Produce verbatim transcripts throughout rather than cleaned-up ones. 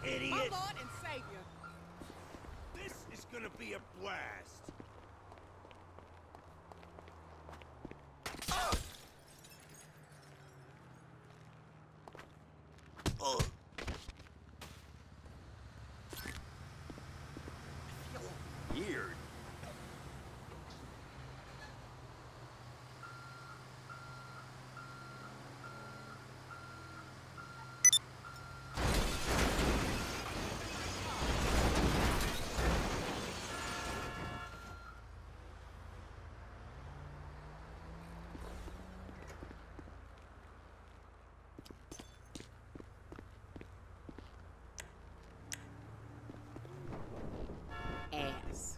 idiot! My Lord and Savior. This is gonna be a blast! Ugh. Ugh. I feel weird. Ass.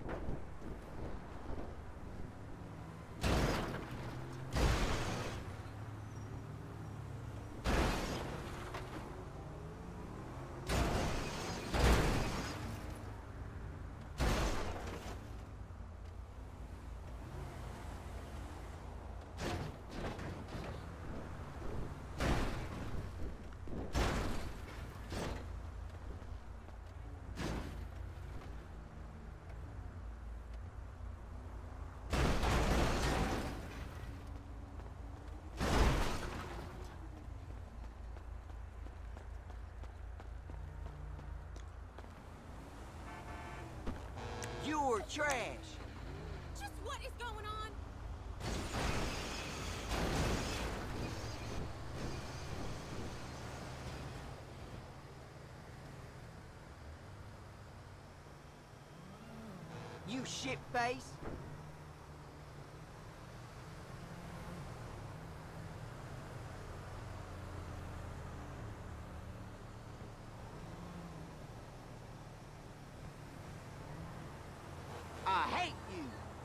You're trash. Just what is going on? You shitface. I hate you.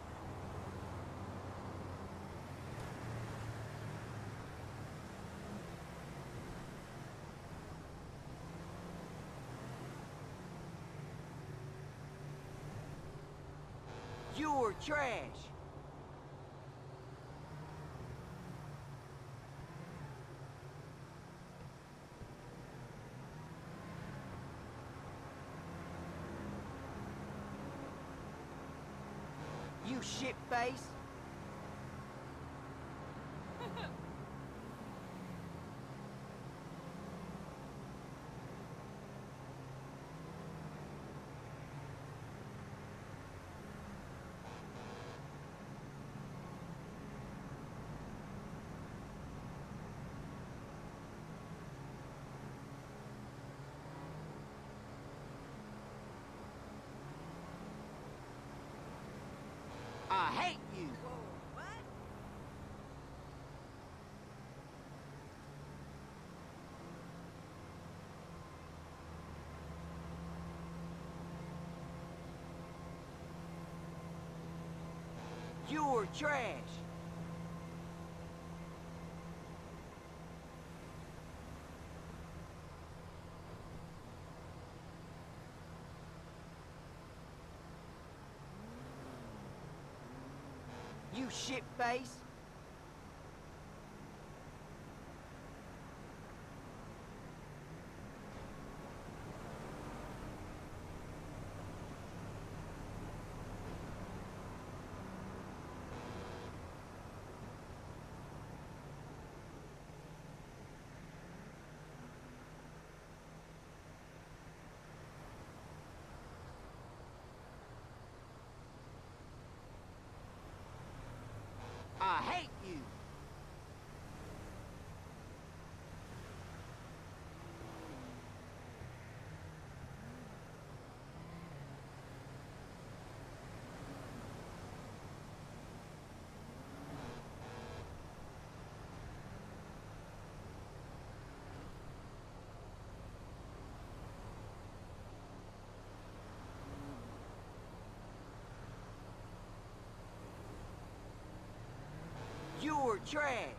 You're trash. You shitface. I hate you. Whoa, what? You're trash. You shitface. I hate you. You're trash.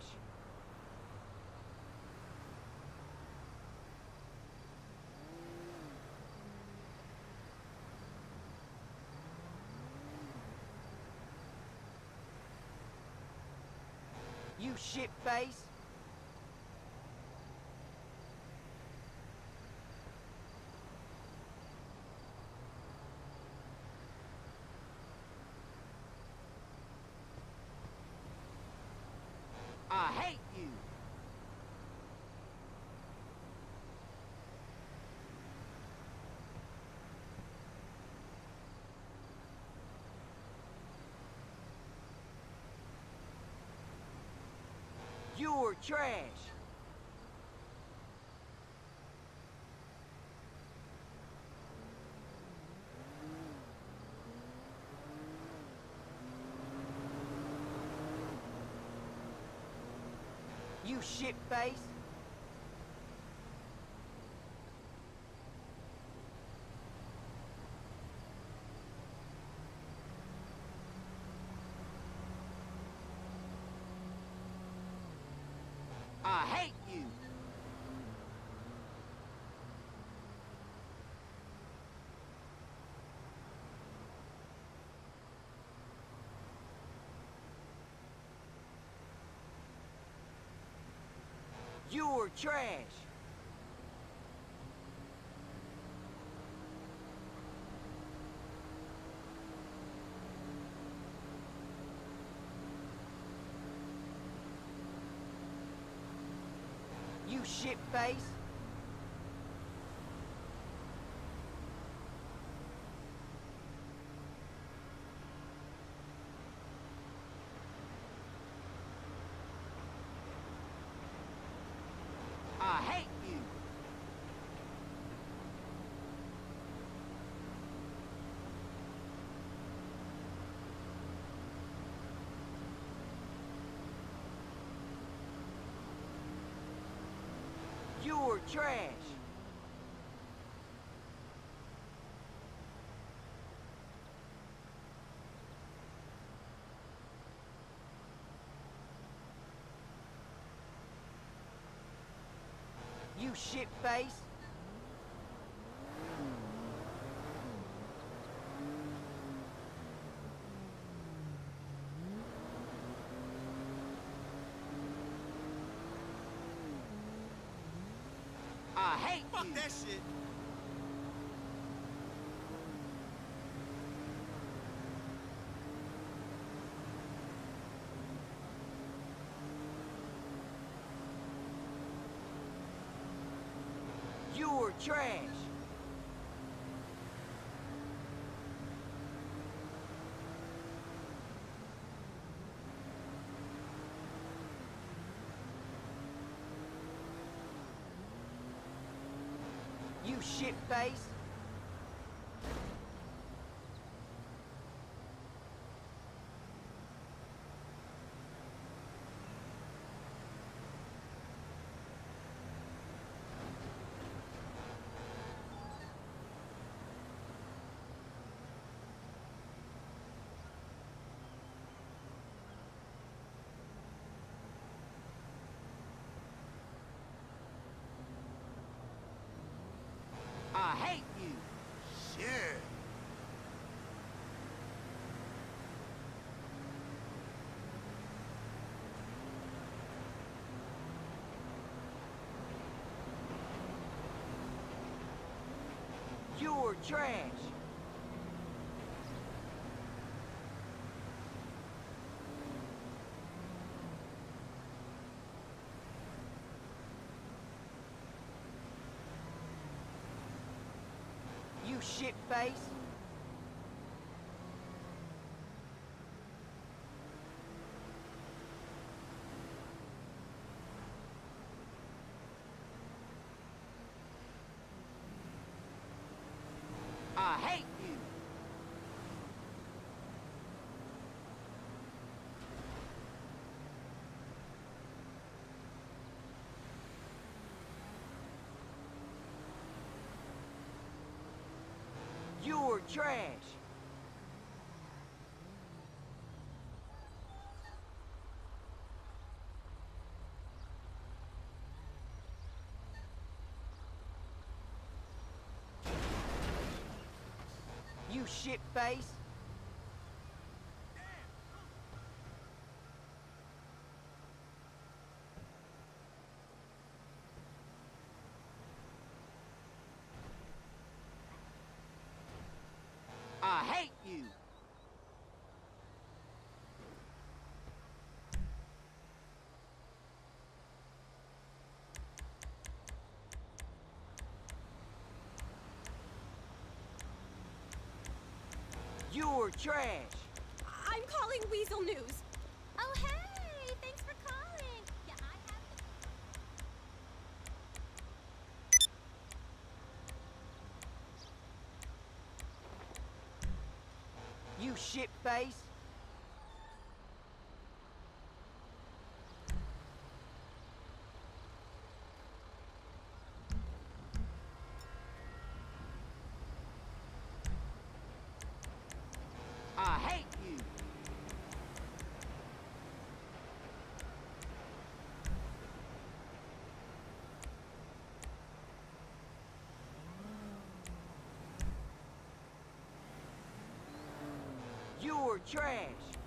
You shitface. You're trash. You shitface. I hate you. You're trash. You shitface. I hate you. You're trash. You shitface. I hate Fuck you. that shit. You're trash. You shitface. I hate you. Shit. You're trash. You shitface. I hate you. You're trash. You shitface. I hate you. You're trash. I'm calling Weasel News. Oh, hey! Thanks for calling. Yeah, I You shit face. I hate you. You're trash.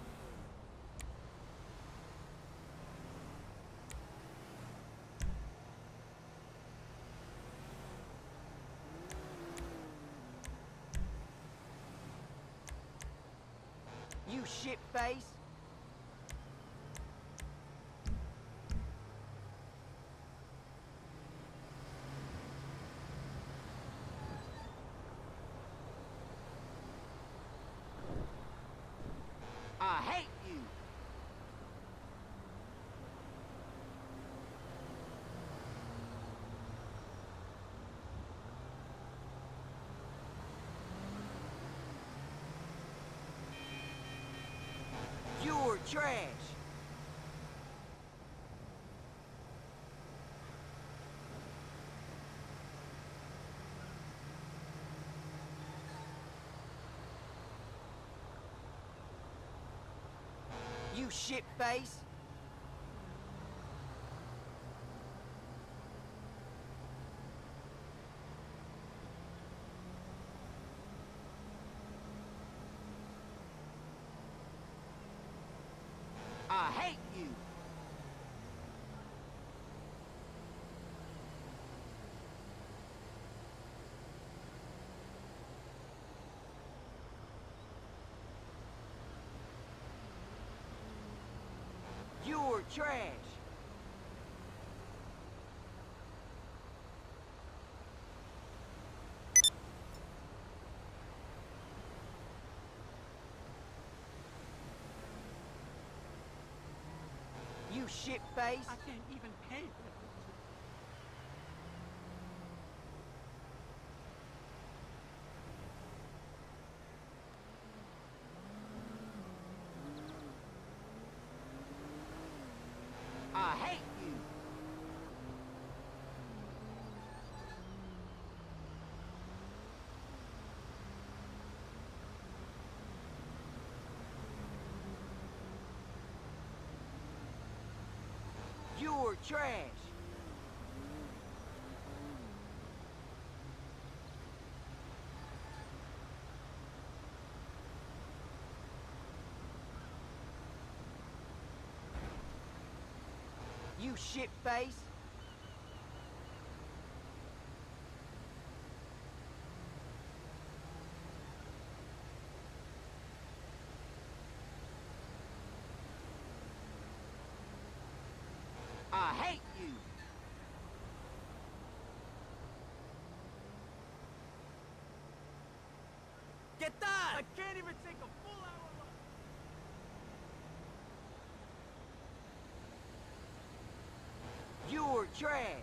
You shit face. I hate you. You're trash. You shit face. I hate you. You're trash. You shit face. I can't even pay for it. I hate you. You're trash. You shit face. I hate you. Get that! I can't even take a full hour lunch. You're trash.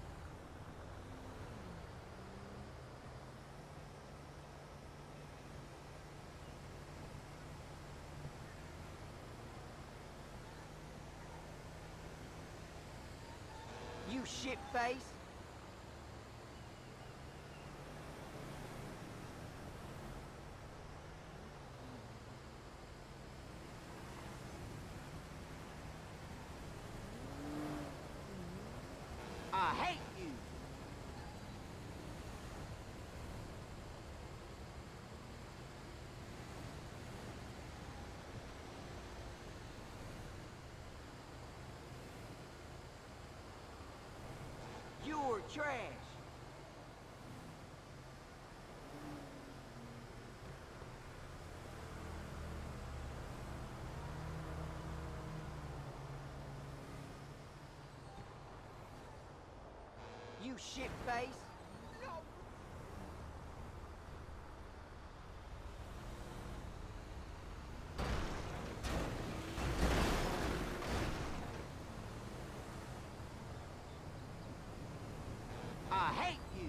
You shit face. I hate you. You're trash. You shit face. I hate you.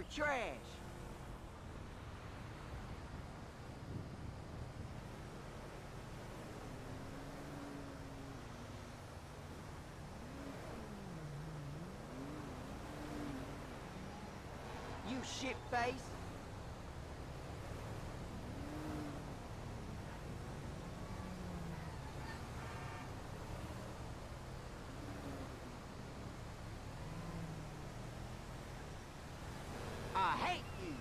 You're trash. You shit-face. I hate you.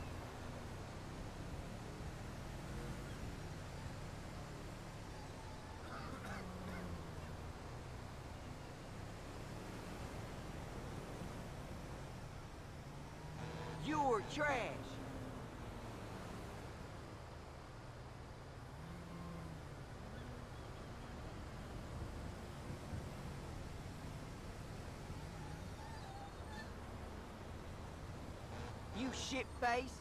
You're trash. You shit-face.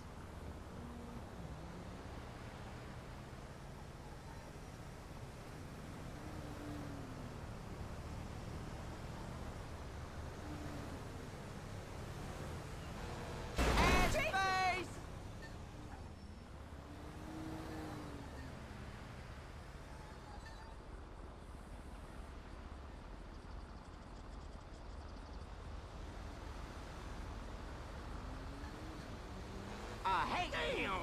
Ass-face! I hate you. Damn!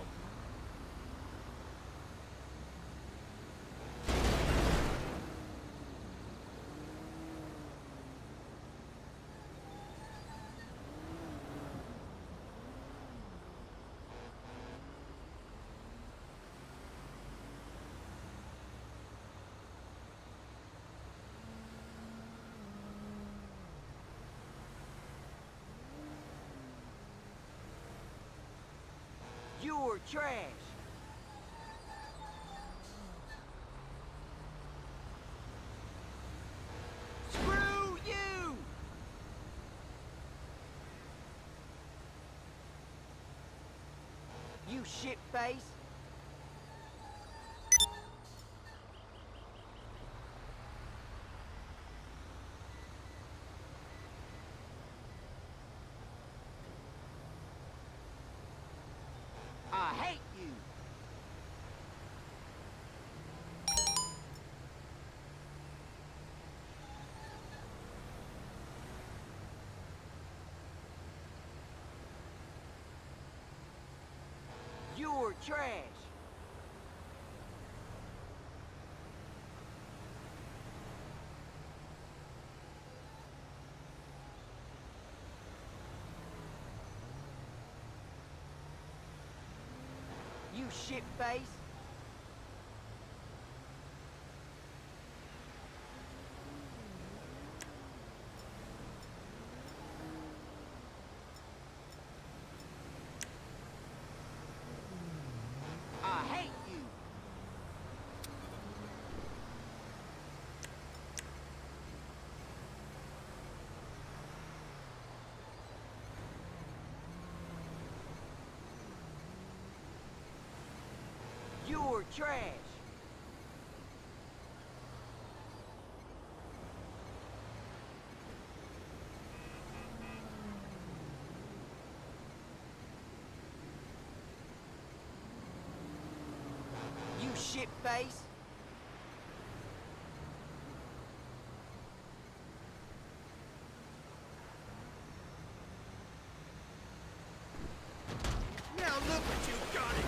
You're trash. Screw you! You shit-face. I hate you. You're trash. You shit-face. I hate you. You're trash. You shit-face. Now look what you've done!